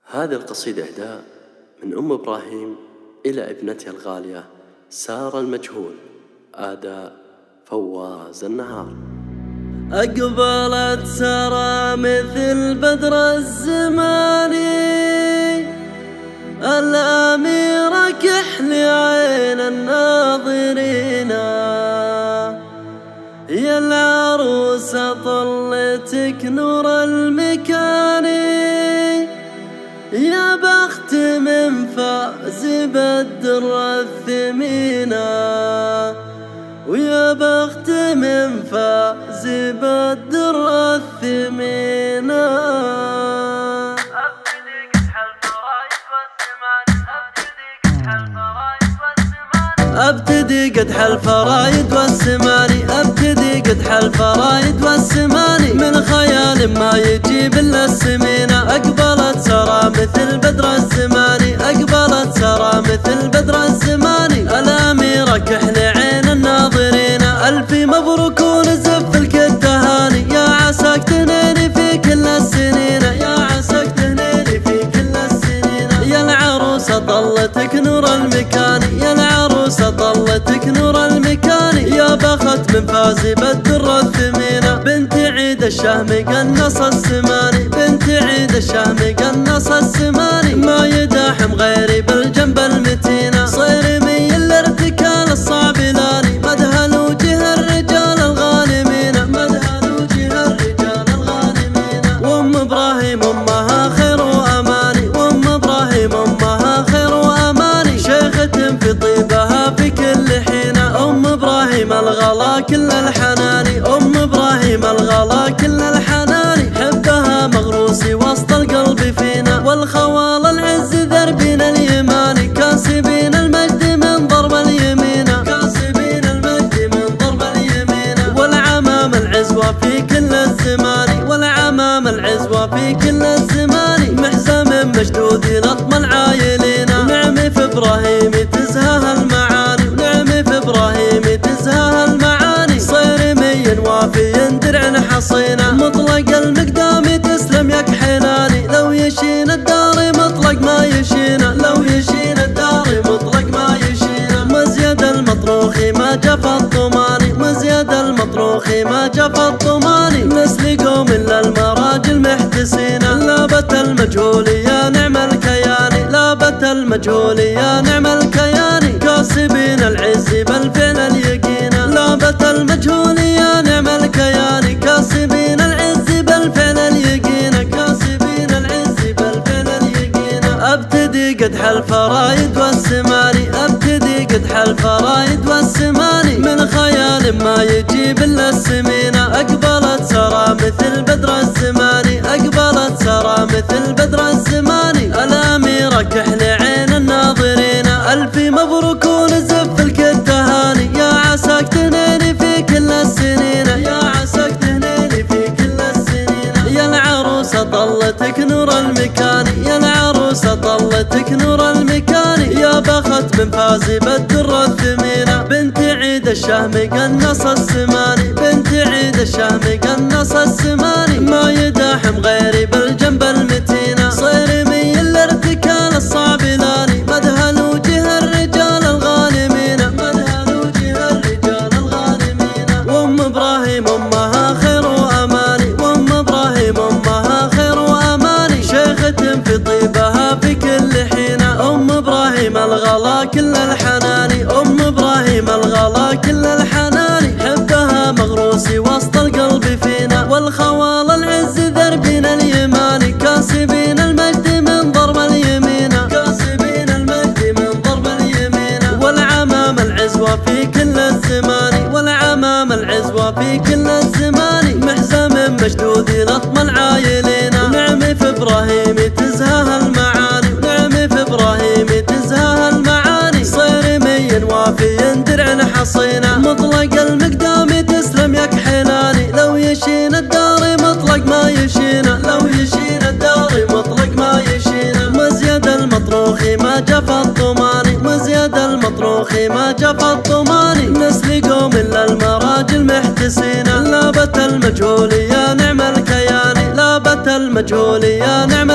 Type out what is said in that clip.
هذه القصيدة إهداء من أم إبراهيم إلى ابنتها الغالية سارة المجهول، أداء فواز النهار. أقبلت سارة مثل بدر الزماني، الأميرة كحل عين الناظرين، يا العروسة طلتك نور المكاني، يا بخت من فاز بالدر الثمينة، ويا بخت من فاز بالدر الثمينة. ابتدي قدح الفرايد والسماني، ابتدي قدح الفرايد والسماني، من خيال ما يجيب الا السمينة. اقبلت سارة مثل بدر الزماني، اقبلت سارة مثل بدر الزماني، الاميرة كحل عين الناظرين، الف مبروك ونزف لك التهاني، يا عساك تهنيني في كل السنين، يا عساك تهنيني في كل السنين، يا العروسة طلتك نور المكاني، يا العروسة طلتك نور المكاني، يا بخت من فاز بالدر الثمينة، بنت عيد الشهم قنص السماني، بنت عيد الشهم قنص السماني، ما يداحم غيري بالجنب المتينة، صيرمي الارتكال الصعب لاني، مدهل وجه الرجال الغانمين، مدهل وجه الرجال الغانمين، وام ابراهيم امها خير واماني، وام ابراهيم امها خير واماني، شيخة في طيبها في كل حين، ام ابراهيم الغلا كل الحناني، ام ابراهيم الغلا كل الحناني، حبها مغروسي وسط القلب فينا، والخوال العز دربنا اليماني، كاسبين المجد من ضرب اليمين، كاسبين المجد من ضرب اليمين، والعمام العزوة في كل الزمان، والعمام العزوة في كل الزمان، محزم مشدود لطم العايلين، ونعم في ابراهيم تزهاها المعاني، ونعم في ابراهيم تزهاها المعاني، صيرمي وافي درع حصينه، مطلق المقدام تسلم يك حناني، لو يشين الدار مطلق ما يشينا، لو يشين الدار مطلق ما يشينا، مزيد المطروخ ما جفى الطماني، مزيد المطروخ ما جفى الطماني، مثل قوم الا المراجل محتسينا، لابت المجهول يا نعم الكياني، لابت المجهول يا نعم الكياني، كاسبين العز بالفعل اليقين، لابت المجهول يا نعم الكياني، كاسبين العز بالفعل اليقين، كاسبين العز بالفعل اليقين. ابتدي قدح الفرايد والسماني، ابتدي قدح الفرايد والسماني، من خيال ما يجيب الا السمينة، اقبلت سارة مثل بدر الزماني، اقبلت سارة مثل بدر الزماني، الاميرة كحل عين الناظرين، الف مبروك ونزف لك التهاني، يا عساك تهنيني في كل السنين، يا عساك تهنيني في كل السنين، يا العروسة طلتك نور المكاني، يا العروسة طلتك نور المكاني، يا بخت من فاز بالدر الثمينة، بنت عيد الشهم قنص السماني، بنت عيد الشهم قنص السماني، ما يداحم غيري بالجنب المتينة، صيرمي الارتكال الصعب لاني، مدهل وجه الرجال الغانمين، مدهل وجه الرجال الغانمين، وام ابراهيم امها خير واماني، وام ابراهيم امها خير واماني، شيخة في طيبها في كل حين، ام ابراهيم الغلا كل الحناني، ام ابراهيم الغلا كل الحناني، حبها مغروسي وسط القلب فينا، والخوال العز دربنا اليماني، كاسبين المجد من ضرب اليمين، كاسبين المجد من ضرب اليمين، والعمام العزوة في كل الزمان، والعمام العزوة في كل الزمان، محزم مشدود لطم العايلين، ونعم في ابراهيم تزهاها المعاني، ونعم في ابراهيم تزهاها المعاني، صيرمي وافي درع حصينه، مطلق المقدام تسلم يك حناني، لو يشين الدار مطلق ما يشينا، لو يشين الدار مطلق ما يشينا، مزيد المطروخ ما جفى الطماني، مزيد المطروخ ما جفى الطماني، مثل قوم الا المراجل محتسين، لابت المجهول يا نعم الكياني، لابت المجهول يا نعم